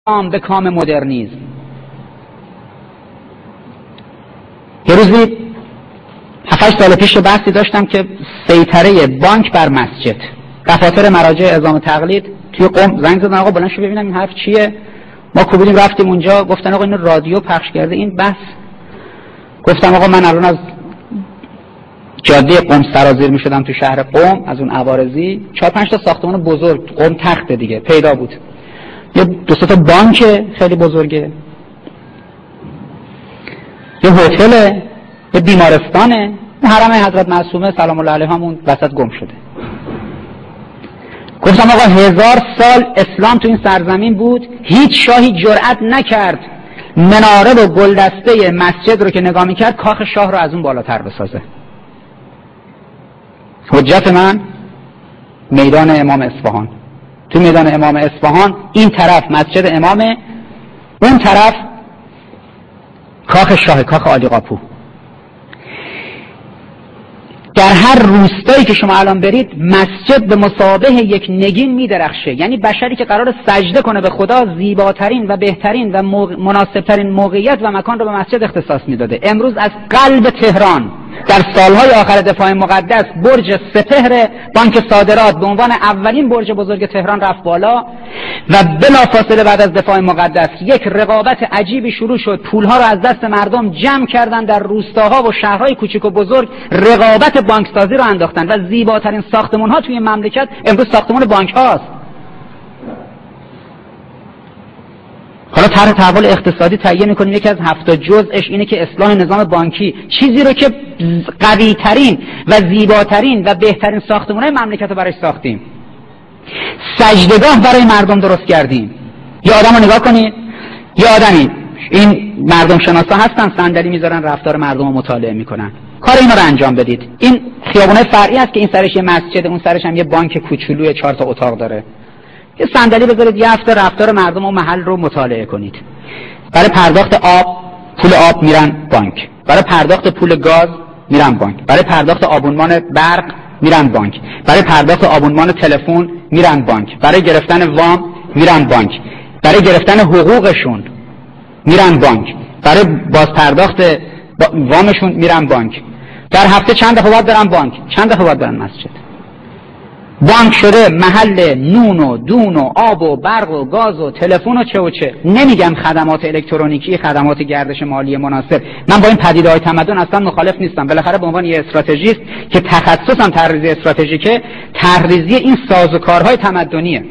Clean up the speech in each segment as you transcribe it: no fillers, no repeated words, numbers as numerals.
به کام مدرنیسم. یه روزی 7-8 سال پیش بحثی داشتم که سیطره بانک بر مسجد، دفاتر مراجع اعزام تقلید توی قم زنگ زدن آقا بلند شو ببینم این حرف چیه. ما کوبیدیم رفتیم اونجا، گفتن آقا اینو رادیو پخش کرده این بحث. گفتم آقا من الان از جاده قم سرازیر میشدم تو شهر قم، از اون عوارضی 4-5 تا ساختمان بزرگ قم تخته دیگه پیدا بود، یه 2-3 تا بانک خیلی بزرگه، یه هتل، یه بیمارستانه، حرم حضرت معصومه سلام الله علیها همون وسط گم شده. گفتم آقا 1000 سال اسلام تو این سرزمین بود، هیچ شاهی جرأت نکرد مناره و گلدسته مسجد رو که نگاه میکرد کاخ شاه رو از اون بالاتر بسازه. حجت من میدان امام اصفهان. تو میدان امام اصفهان این طرف مسجد امامه، اون طرف کاخ شاه، کاخ عالی قاپو. در هر روستایی که شما الان برید مسجد به مثابه یک نگین میدرخشه. یعنی بشری که قرار سجده کنه به خدا زیباترین و بهترین و مناسبترین موقعیت و مکان رو به مسجد اختصاص میداده. امروز از قلب تهران در سالهای آخر دفاع مقدس برج سپهر بانک صادرات به عنوان اولین برج بزرگ تهران رفت بالا و بلافاصله بعد از دفاع مقدس یک رقابت عجیبی شروع شد. پولها رو از دست مردم جمع کردن، در روستاها و شهرهای کوچک و بزرگ رقابت بانکسازی رو انداختن و زیباترین ساختمان‌ها توی مملکت امروز ساختمان بانک هاست. حالا طرح تحول اقتصادی تهیه می‌کنیم، یکی از 7 جزءش اینه که اصلاح نظام بانکی، چیزی رو که قوی‌ترین و زیباترین و بهترین ساختمان‌های مملکت رو برای ساختیم. سجدگاه برای مردم درست کردیم. یه آدم رو نگاه کنید، یه آدمی، این مردم شناسا هستن، صندلی میذارن رفتار مردم رو مطالعه میکنن. کار اینا رو انجام بدید. این خیابونه فرعی است که این سرش یه مسجد، اون سرش هم یه بانک کوچولوی 4 تا اتاق داره. یه صندلی بذارید، یه هفته رفتار مردم و محل رو مطالعه کنید. برای پرداخت آب، پول آب میرن بانک. برای پرداخت پول گاز میرن بانک. برای پرداخت آبونمان برق میرن بانک. برای پرداخت آبونمان تلفن میرن بانک. برای گرفتن وام میرن بانک. برای گرفتن حقوقشون میرن بانک. برای بازپرداخت وامشون میرن بانک. در هفته چند دفعه باید برن بانک، چند دفعه باید برن مسجد. بانک شده محل نون و دون و آب و برق و گاز و تلفن و چه و چه. نمیگم خدمات الکترونیکی، خدمات گردش مالی مناسب. من با این پدیده‌های تمدن اصلا مخالف نیستم. بالاخره به عنوان یه استراتژیست که تخصصم طرحریزی استراتژیکه، طرحریزی این سازوکارهای تمدنیه.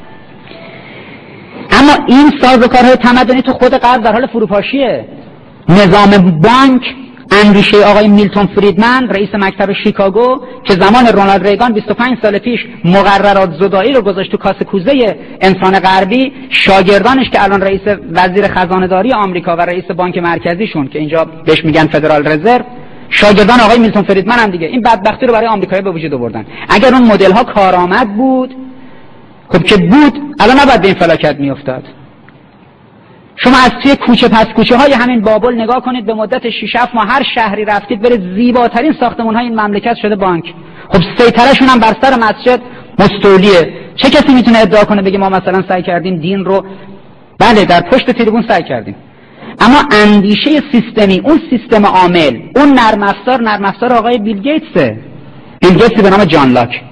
اما این سازوکارهای تمدنی تو خود غرب در حال فروپاشیه. نظام بانک اندیشه آقای میلتون فریدمن رئیس مکتب شیکاگو که زمان رونالد ریگان 25 سال پیش مقررات زدایی رو گذاشت تو کاسه کوزه انسان غربی، شاگردانش که الان رئیس وزیر خزانه داری آمریکا و رئیس بانک مرکزیشون که اینجا بهش میگن فدرال رزرو، شاگردان آقای میلتون فریدمن هم دیگه این بدبختی رو برای آمریکایی‌ها به وجود آوردن. اگر اون مدل ها کارآمد بود، خب که بود، الان نباید به این فلاکت میافتاد. شما از توی کوچه پس کوچه های همین بابل نگاه کنید، به مدت 6-7 ماه هر شهری رفتید برید، زیباترین ساختمان های این مملکت شده بانک. خب سیطرهشون هم بر سر مسجد مستولیه. چه کسی میتونه ادعا کنه بگه ما مثلا سعی کردیم دین رو، بله در پشت تریبون سعی کردیم، اما اندیشه سیستمی، اون سیستم عامل، اون نرم افزار آقای بیل گیتسه. بیل گیتسی به نام جان لاک،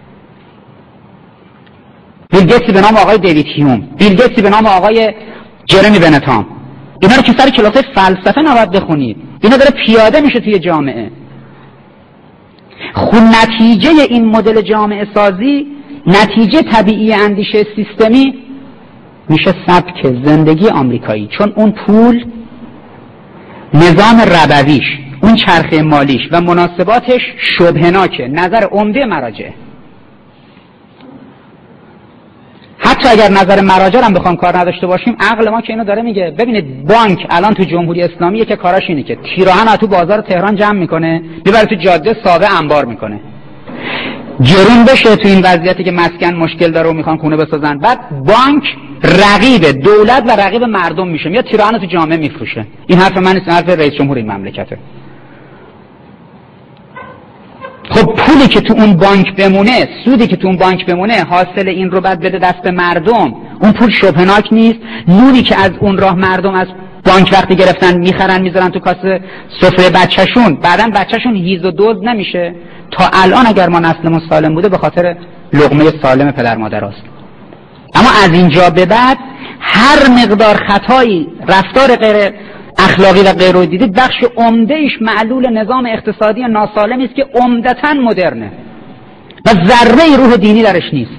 بیل گیتسی به نام آقای دیوید هیوم، بیل گیتسی به نام آقای جرمی بنتام. اینا رو که سر کلاسای فلسفه نباید بخونید، اینا داره پیاده میشه توی جامعه. خب نتیجه این مدل جامعه سازی، نتیجه طبیعی اندیشه سیستمی میشه سبک زندگی آمریکایی. چون اون پول، نظام ربویش، اون چرخه مالیش و مناسباتش شبهناکه، نظر عمده مراجع. حتی اگر نظر مراجع هم بخوام کار نداشته باشیم، عقل ما که اینو داره میگه. ببینید بانک الان تو جمهوری اسلامی که کاراش اینه که تیراهن از تو بازار تهران جمع میکنه، میبره تو جاده ساوه انبار میکنه، جرون بشه تو این وضعیتی که مسکن مشکل داره و میخوان خونه بسازن. بعد بانک رقیب دولت و رقیب مردم میشه، میاد تیراهن تو جامعه میفروشه. این حرف من نیست، حرف رئیس جمهور این مملکته. خب پولی که تو اون بانک بمونه، سودی که تو اون بانک بمونه، حاصل این رو بعد بده دست مردم. اون پول شبهناک نیست. نونی که از اون راه مردم از بانک وقتی گرفتن میخرن میذارن تو کاسه سفره بچه‌شون، بعدن بچه‌شون هیز و دزد نمیشه. تا الان اگر ما نسلمون سالم بوده به خاطر لقمه سالم پدر مادر است. اما از اینجا به بعد هر مقدار خطایی، رفتار غیر اخلاقی و غیر دیدی، بخش عمده ایش معلول نظام اقتصادی ناسالمی است که عمدتاً مدرنه و ذره روح دینی درش نیست.